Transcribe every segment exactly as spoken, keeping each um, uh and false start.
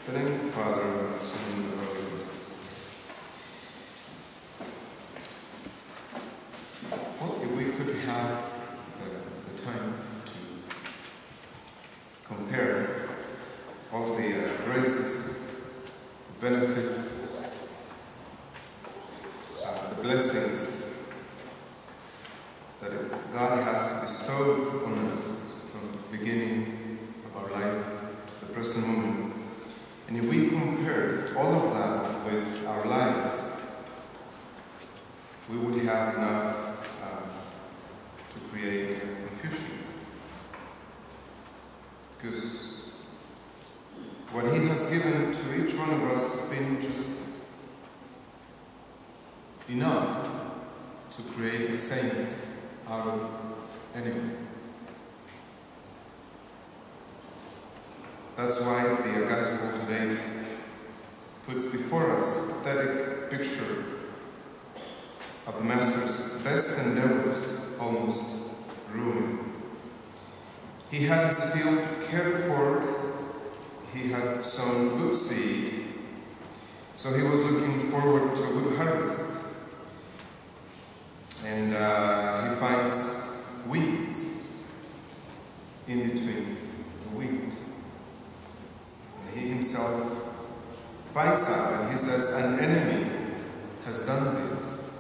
In the name of the Father, and of the Son, and of the Holy Ghost. Well, if we could have the, the time to compare all the uh, graces, the benefits, uh, the blessings that God has bestowed on us from the beginning of our life to the present moment. And if we compared all of that with our lives, we would have enough um, to create a confusion. Because what He has given to each one of us has been just enough to create a saint out of anyone. That's why the Gospel today puts before us a pathetic picture of the Master's best endeavors almost ruined. He had his field cared for, he had sown good seed, so he was looking forward to a good harvest. And uh, he finds weeds in between the wheat. He himself finds out, and he says, an enemy has done this.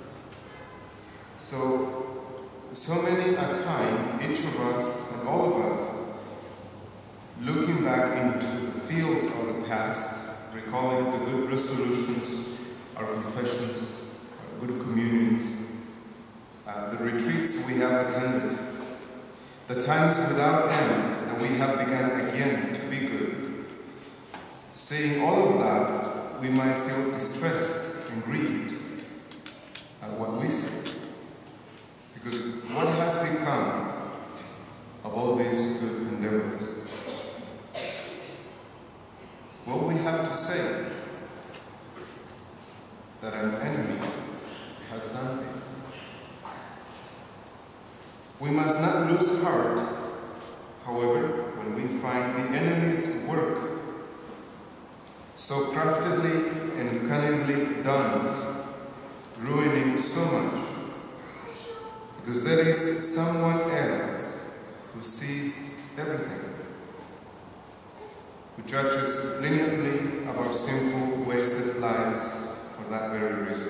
So, so many a time, each of us and all of us, looking back into the field of the past, recalling the good resolutions, our confessions, our good communions, uh, the retreats we have attended, the times without end that we have begun again to be good. Seeing all of that, we might feel distressed and grieved at what we see. Because what has become of all these good endeavors? What we have to say that an enemy has done this. We must not lose heart, however, when we find the enemy's work so craftily and cunningly done, ruining so much, because there is someone else who sees everything, who judges leniently of our sinful, wasted lives for that very reason.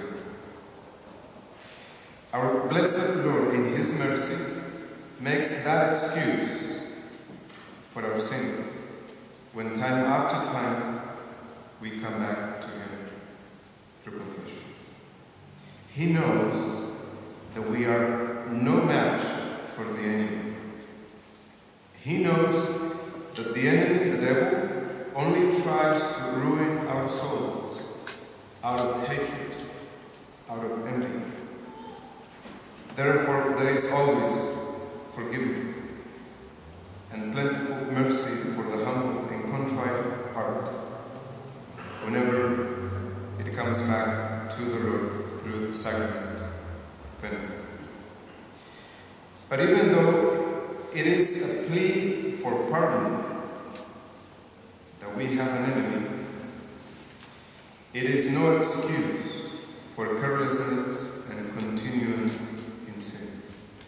Our blessed Lord, in His mercy, makes that excuse for our sins, when time after time we come back to Him through confession. He knows that we are no match for the enemy. He knows that the enemy, the devil, only tries to ruin our souls out of hatred, out of envy. Therefore, there is always forgiveness and plentiful mercy for the humble and contrite heart, whenever it comes back to the Lord through the sacrament of penance. But even though it is a plea for pardon that we have an enemy, it is no excuse for carelessness and continuance in sin.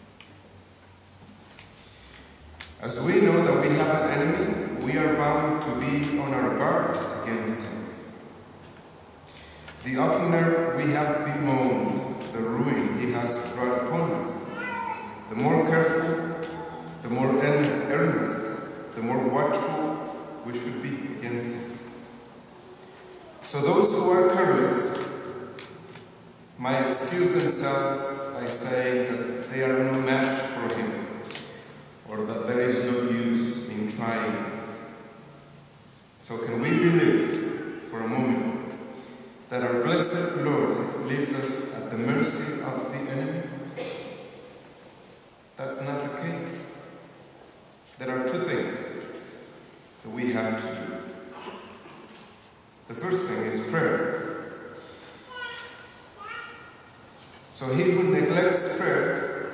As we know that we have an enemy, we are bound to be on our guard against him. The oftener we have bemoaned the ruin he has brought upon us, the more careful, the more earnest, the more watchful we should be against him. So those who are careless might excuse themselves by saying that they are no match for him, or that there is no use in trying. So can we believe for a moment that our blessed Lord leaves us at the mercy of the enemy? That's not the case. There are two things that we have to do. The first thing is prayer. So he who neglects prayer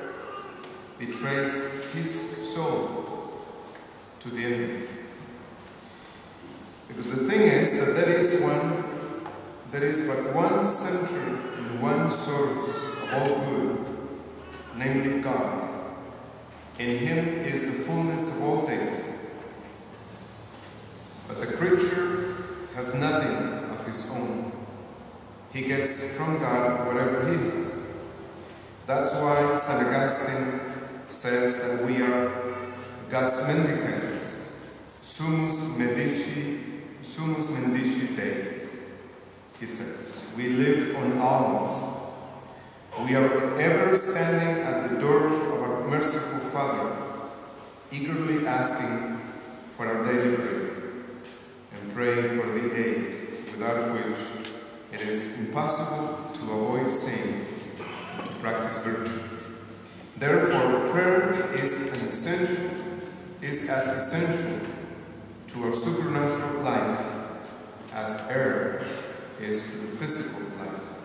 betrays his soul to the enemy. Because the thing is that there is one, there is but one center and one source of all good, namely God. In Him is the fullness of all things. But the creature has nothing of his own. He gets from God whatever he has. That's why Saint Augustine says that we are God's mendicants, sumus mendici, sumus mendici Dei. He says, we live on alms. We are ever standing at the door of our merciful Father, eagerly asking for our daily bread and praying for the aid without which it is impossible to avoid sin and to practice virtue. Therefore, prayer is an essential, is as essential to our supernatural life as air is to the physical life.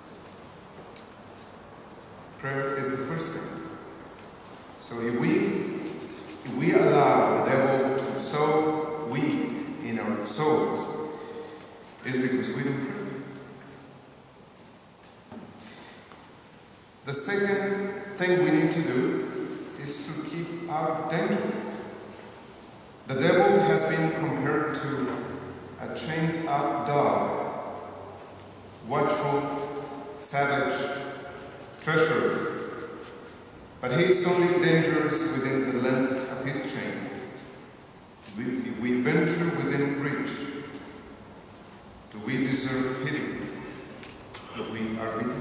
Prayer is the first thing. So if we, if we allow the devil to sow weed in our souls, it's because we don't pray. The second thing we need to do is to keep out of danger. The devil has been compared to a chained up dog, watchful, savage, treacherous, but he is only dangerous within the length of his chain. We, if we venture within reach, do we deserve pity? But we are beaten.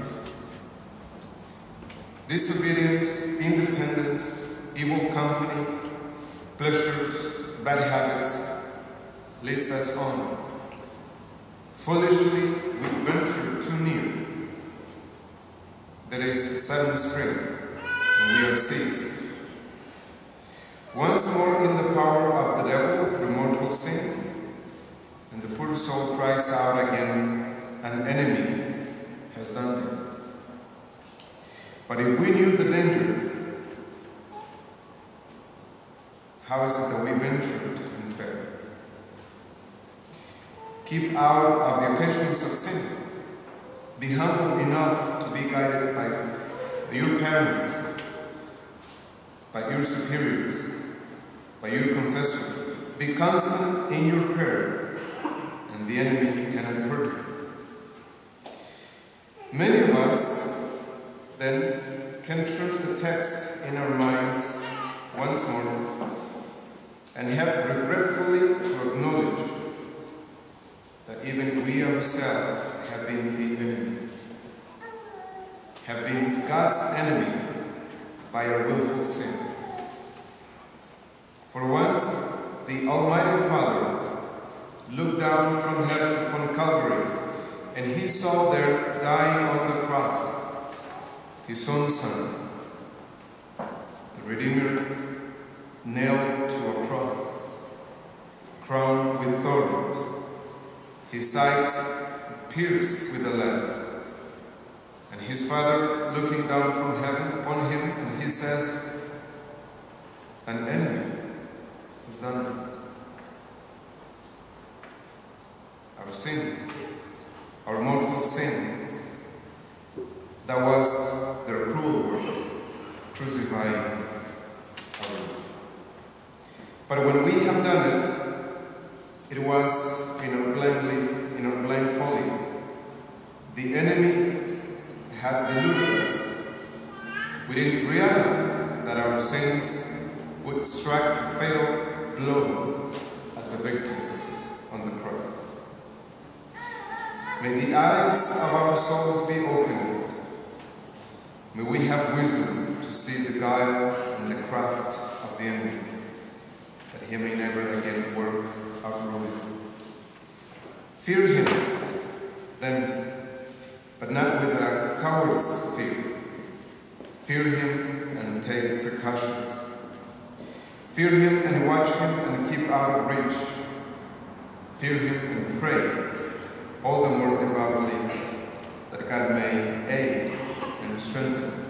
Disobedience, independence, evil company, pleasures, bad habits leads us on. Foolishly, we venture too near. There is a sudden spring, and we are seized. Once more in the power of the devil through mortal sin, and the poor soul cries out again, an enemy has done this. But if we knew the danger, how is it that we ventured and fell? Keep out of the occasions of sin. Be humble enough to be guided by your parents, by your superiors, by your confessor. Be constant in your prayer, and the enemy cannot hurt you. Many of us then can turn the text in our minds once more and have regretfully to acknowledge that even we ourselves have been the enemy, have been God's enemy by our willful sins. For once, the Almighty Father looked down from heaven upon Calvary, and he saw there dying on the cross his own Son, the Redeemer, nailed to a cross, crowned with thorns, his sides pierced with a lance. And his Father, looking down from heaven upon him, and he says, an enemy has done this. Our sins, our mortal sins, that was their cruel work, crucifying our Lord. But when we have done it, it was in our blindly, in our blind folly. The enemy had deluded us. We didn't realize that our sins would strike the fatal blow at the victim on the cross. May the eyes of our souls be opened. May we have wisdom to see the guile and the craft of the enemy, that he may never again work our ruin. Fear him, then, but not with a coward's fear. Fear him and take precautions. Fear him and watch him and keep out of reach. Fear him and pray, all the more devoutly, that God may aid and strengthen